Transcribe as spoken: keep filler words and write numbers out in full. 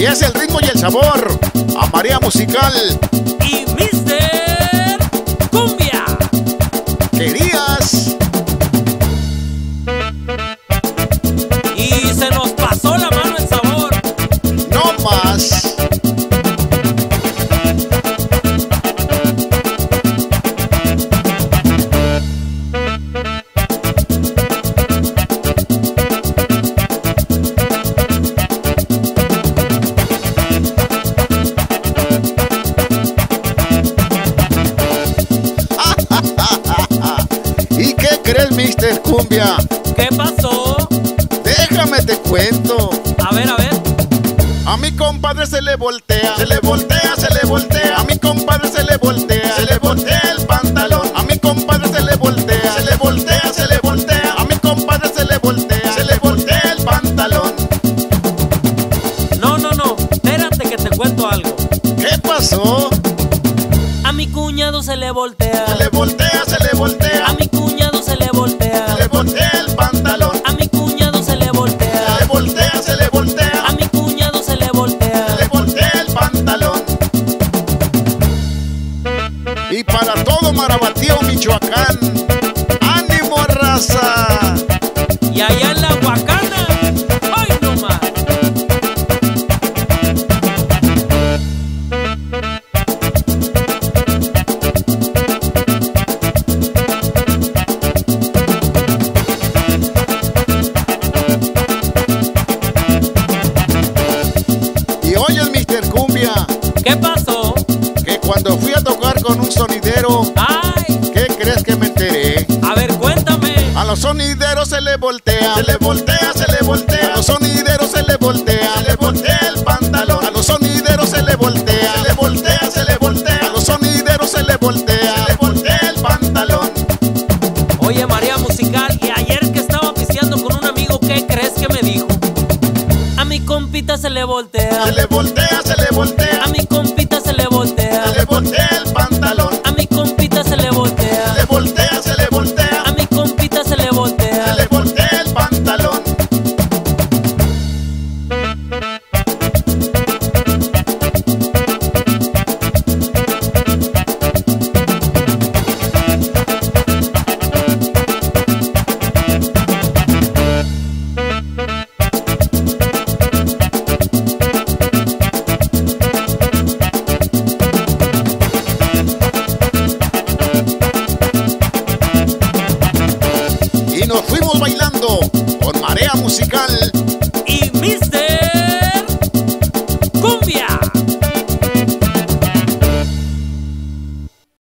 Y es el ritmo y el sabor a María Musical y mister Cumbia. ¿Querías? Y se nos pasó la mano el sabor. No más. ¿Y qué crees, mister Cumbia? ¿Qué pasó? Déjame te cuento. A ver, a ver. A mi compadre se le voltea, se le voltea, se le voltea. A mi compadre se le voltea, se le voltea el pantalón. A mi compadre se le voltea, se le voltea, se le voltea. A mi compadre se le voltea, se le voltea el pantalón. No, no, no. Espérate que te cuento algo. ¿Qué pasó? A mi cuñado se le voltea. Se le voltea, se le voltea. A mi cuñado se le voltea. Se le voltea el pantalón. A mi cuñado se le voltea. Se le voltea, se le voltea. A mi cuñado se le voltea. Se le voltea el pantalón. Y para todo Marabatío, Michoacán, ánimo, raza. Y allá en la Huacana, ¡ay no más! Y oyes, mister Cumbia, ¿Qué pasó? que cuando fui a tocar con un sonidero, ¡Ay! ¿qué crees que me enteré? A ver, cuéntame. A los sonideros se le voltea, se le voltea, se le voltea. A los sonideros se le voltea, se le voltea el pantalón. A los sonideros se le voltea, se le voltea, se le voltea. A los sonideros se le voltea, se le voltea el pantalón. Oye, María Musical, y ayer que estaba pisteando con un amigo, ¿qué crees que me dijo? A mi compita se le voltea. Se le voltea, se le voltea. A mi compita